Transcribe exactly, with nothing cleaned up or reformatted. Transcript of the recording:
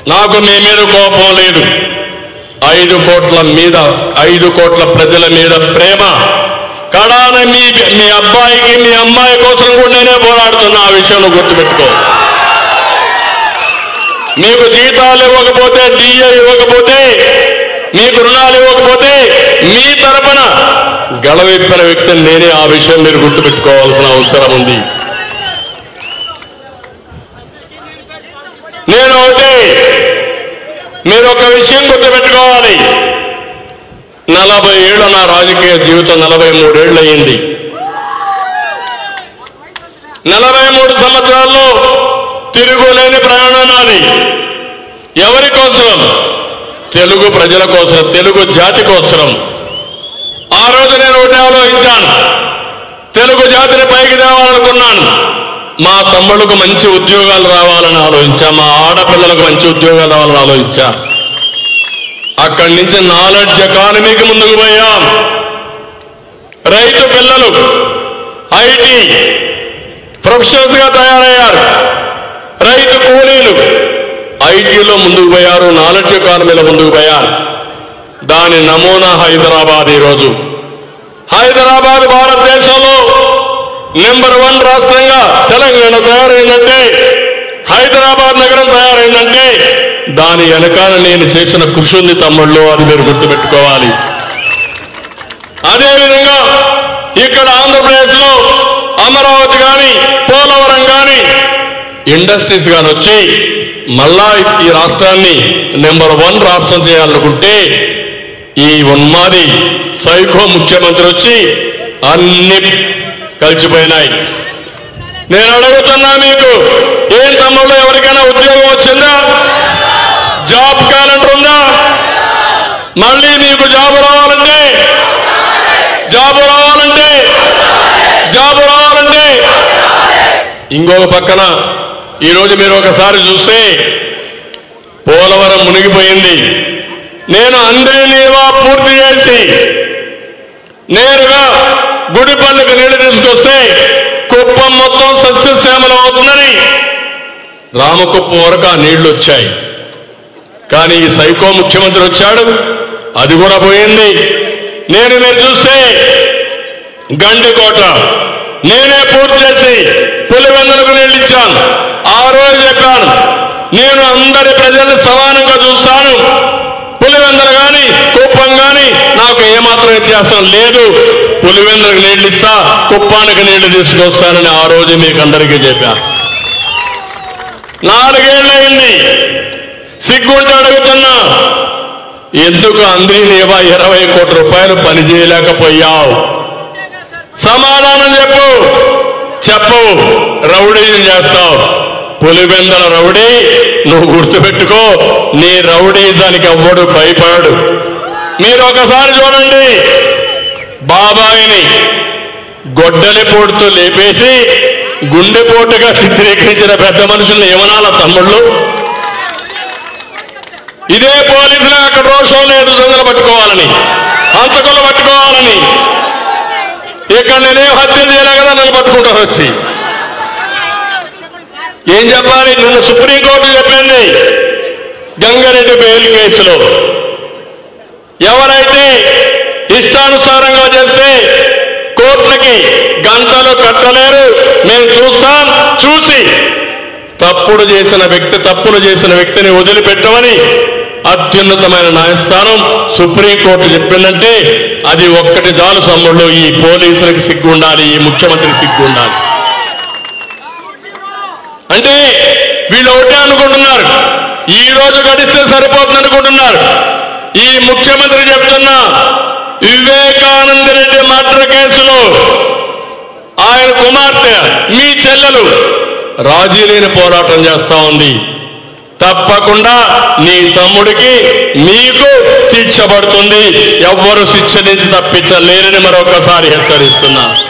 నాకు మీ మీద కోపం లేదు. ఐదు కోట్ల మీద ఐదు కోట్ల ప్రజల మీద ప్రేమ. కడాన మీ మీ అబ్బాయికి మీ అమ్మాయి కోసం కూడా నేనే పోరాడుతున్నా. ఆ విషయంలో గుర్తుపెట్టుకో. మీకు జీతాలు ఇవ్వకపోతే, డిఏ ఇవ్వకపోతే, మీకు రుణాలు ఇవ్వకపోతే మీ తరపున గళవిప్పిన వ్యక్తిని నేనే. ఆ విషయం మీరు గుర్తుపెట్టుకోవాల్సిన అవసరం ఉంది. నేను ఒకటి మీరు ఒక విషయం గుర్తుపెట్టుకోవాలి. నలభై ఏళ్ళు నా రాజకీయ జీవితం నలభై మూడేళ్ళు అయింది. నలభై మూడు సంవత్సరాల్లో తిరుగులేని ప్రయాణం నాది. ఎవరి కోసం? తెలుగు ప్రజల కోసం, తెలుగు జాతి కోసం. ఆ రోజు నేను ఒకటి ఆలోచించాను. తెలుగు జాతిని పైకి తేవాలనుకున్నాను. మా తమ్ముళ్ళకు మంచి ఉద్యోగాలు రావాలని ఆలోచించా. మా ఆడపిల్లలకు మంచి ఉద్యోగాలు రావాలని ఆలోచించా. అక్కడి నుంచి నాలెడ్జ్ ఎకానమీకి ముందుకు పోయాం. రైతు పిల్లలు ఐటీ ప్రొఫెషనల్స్ గా తయారయ్యారు. రైతు కూలీలు ఐటీలో ముందుకు పోయారు. నాలెడ్జ్ ఎకానమీలో ముందుకు పోయారు. దాని నమూనా హైదరాబాద్. ఈరోజు హైదరాబాద్ భారతదేశంలో నెంబర్ వన్ రాష్ట్రంగా తెలంగాణ తయారైందంటే, హైదరాబాద్ నగరం తయారైందంటే దాని వెనకాల నేను చేసిన కృషి ఉంది తమ్ముళ్ళు. అది మీరు గుర్తుపెట్టుకోవాలి. అదేవిధంగా ఇక్కడ ఆంధ్రప్రదేశ్ లో అమరావతి కానీ, పోలవరం కానీ, ఇండస్ట్రీస్ కానీ వచ్చి మళ్ళా ఈ రాష్ట్రాన్ని నెంబర్ వన్ రాష్ట్రం చేయాలనుకుంటే ఈ ఉన్మాది సైకో ముఖ్యమంత్రి వచ్చి అన్ని కలిసిపోయినాయి. నేను అడుగుతున్నా మీకు, ఏం తమ్ముళ్ళు ఎవరికైనా ఉద్యోగం వచ్చిందా? జాబ్ క్యాలెండర్ ఉందా? మళ్ళీ మీకు జాబు రావాలంటే జాబు రావాలంటే జాబు రావాలంటే ఇంకొక పక్కన ఈరోజు మీరు ఒకసారి చూస్తే పోలవరం మునిగిపోయింది. నేను అందరినీవా పూర్తి చేసి నేరుగా గుడిపల్లికి నీళ్లు తీసుకొస్తే కుప్పం మొత్తం సస్యశ్యామలం అవుతుందని రామకుప్పం వరకు ఆ నీళ్లు వచ్చాయి. కానీ ఈ సైకో ముఖ్యమంత్రి వచ్చాడు, అది కూడా పోయింది. నేను మీరు చూస్తే గండికోట నేనే పూర్తి చేసి పులివెందులకు నీళ్లు ఇచ్చాను. ఆ రోజు చెప్పాను, నేను అందరి ప్రజల్ని సమానంగా చూస్తాను. పులివెందులు కానీ, కుప్పం కానీ నాకు ఏమాత్రం వ్యత్యాసం లేదు. పులివెందులకు నీళ్లు ఇస్తా, కుప్పానికి నీళ్లు తీసుకొస్తానని ఆ రోజు మీకు అందరికీ చెప్పా. నాలుగేళ్లయింది. సిగ్గుంటే అడుగుతున్నా, ఎందుకు అందరినేవా ఇరవై కోట్ల రూపాయలు పని చేయలేకపోయావు? సమాధానం చెప్పు. చెప్పవు, రౌడీని చేస్తావు. పులివెందుల రౌడీ నువ్వు గుర్తుపెట్టుకో. నీ రౌడీ దానికి ఎవ్వడు భయపడు. మీరు ఒకసారి చూడండి, బాబాయిని గొడ్డలిపోటుతో లేపేసి గుండెపోటుగా చిత్రీకరించిన పెద్ద మనుషుల్ని ఏమనాల తమ్ముళ్ళు? ఇదే పోలీసులు అక్కడ రోషం లేదు, దొంగలు పట్టుకోవాలని, హంతకులు పట్టుకోవాలని. ఇక్కడ నేనేం హత్య చేయలే కదా, నన్ను పట్టుకుంటారు వచ్చి. ఏం చెప్పాలి? నిన్న సుప్రీంకోర్టు చెప్పింది గంగారెడ్డి బెయిల్ కేసులో ఎవరైతే ఇష్టానుసారంగా చేస్తే కోర్టులకి గంటలు కట్టలేరు, మేము చూస్తాం. చూసి తప్పుడు చేసిన వ్యక్తి తప్పులు చేసిన వ్యక్తిని వదిలిపెట్టమని అత్యున్నతమైన న్యాయస్థానం సుప్రీంకోర్టు చెప్పిందంటే అది ఒక్కటి చాలు సమ్ముళ్ళు. ఈ పోలీసులకు సిగ్గు ఉండాలి, ఈ ముఖ్యమంత్రికి సిగ్గు ఉండాలి. అంటే వీళ్ళు ఒకటే అనుకుంటున్నారు, ఈ రోజు గడిస్తే సరిపోతుంది అనుకుంటున్నారు. ఈ ముఖ్యమంత్రి చెప్తున్నా, వివేకానంద రెడ్డి మర్డర్ కేసులో ఆయన కుమార్తె మీ చెల్లెలు రాజీ లేని పోరాటం చేస్తా ఉంది. తప్పకుండా నీ తమ్ముడికి నీకు శిక్ష పడుతుంది. ఎవ్వరు శిక్ష నుంచి తప్పించలేరని మరొకసారి హెచ్చరిస్తున్నా.